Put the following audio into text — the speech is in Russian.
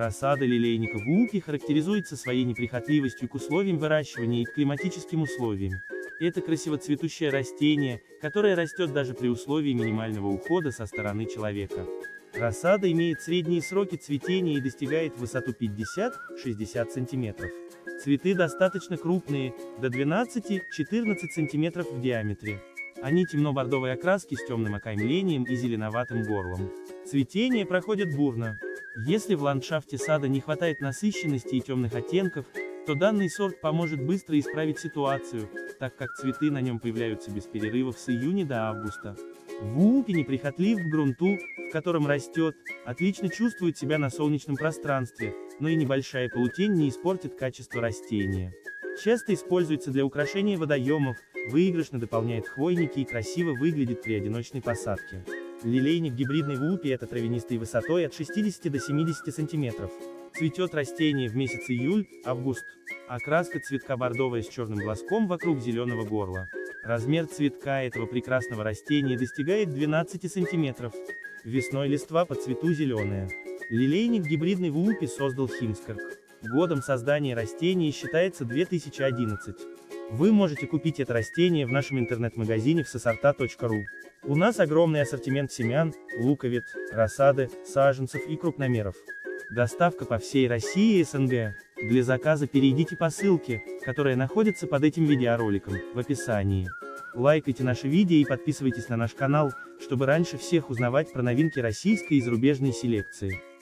Рассада лилейника вуулки характеризуется своей неприхотливостью к условиям выращивания и к климатическим условиям. Это красивоцветущее растение, которое растет даже при условии минимального ухода со стороны человека. Рассада имеет средние сроки цветения и достигает высоту 50–60 см. Цветы достаточно крупные, до 12–14 см в диаметре. Они темно-бордовой окраски с темным окаймлением и зеленоватым горлом. Цветение проходит бурно. Если в ландшафте сада не хватает насыщенности и темных оттенков, то данный сорт поможет быстро исправить ситуацию, так как цветы на нем появляются без перерывов с июня до августа. Вуулки неприхотлив к грунту, в котором растет, отлично чувствует себя на солнечном пространстве, но и небольшая полутень не испортит качество растения. Часто используется для украшения водоемов, выигрышно дополняет хвойники и красиво выглядит при одиночной посадке. Лилейник гибридной вуулки — это травянистой высотой от 60 до 70 см. Цветет растение в месяц июль-август. Окраска цветка бордовая с черным глазком вокруг зеленого горла. Размер цветка этого прекрасного растения достигает 12 см. Весной листва по цвету зеленая. Лилейник гибридной вуулки создал Химскарк. Годом создания растения считается 2011. Вы можете купить это растение в нашем интернет-магазине в сосорта.ру. У нас огромный ассортимент семян, луковиц, рассады, саженцев и крупномеров. Доставка по всей России и СНГ. Для заказа перейдите по ссылке, которая находится под этим видеороликом, в описании. Лайкайте наши видео и подписывайтесь на наш канал, чтобы раньше всех узнавать про новинки российской и зарубежной селекции.